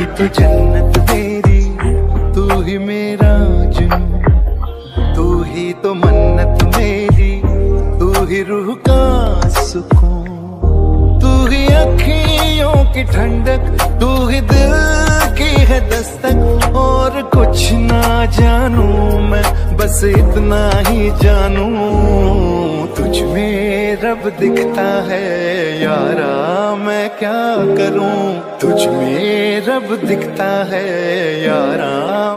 तो जन्नत मेरी, तू ही मेरा जुनून, तू ही तो मन्नत मेरी, तू ही रूह का सुकून, तू ही अखियों की ठंडक, तू ही दिल की है दस्तक। और कुछ ना जानू मैं, बस इतना ही जानू, तुझ में रब दिखता है यारा, मैं क्या करूं, तुझ में रब दिखता है यारा।